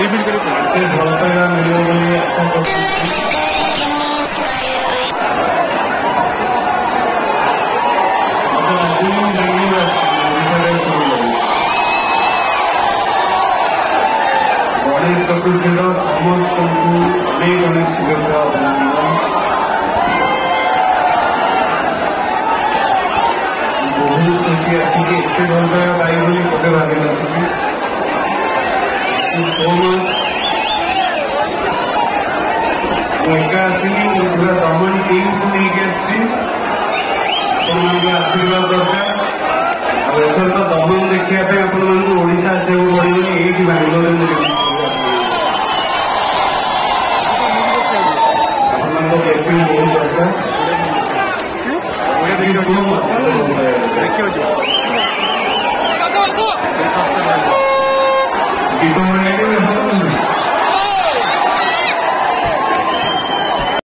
Feel कर भल पाइबा मिल आशा कर गणेश चतुर्थी समस्त को अनेक अनेक शुभेच्छा अभिनंदन। बहुत खुशी आसिक एत भल पाइबा पाइबी कदे भावी नी सो मच। एका आसनी पूरा दमन टीम को लेकिन आशीर्वाद दरकार। एथर तो दमन देखा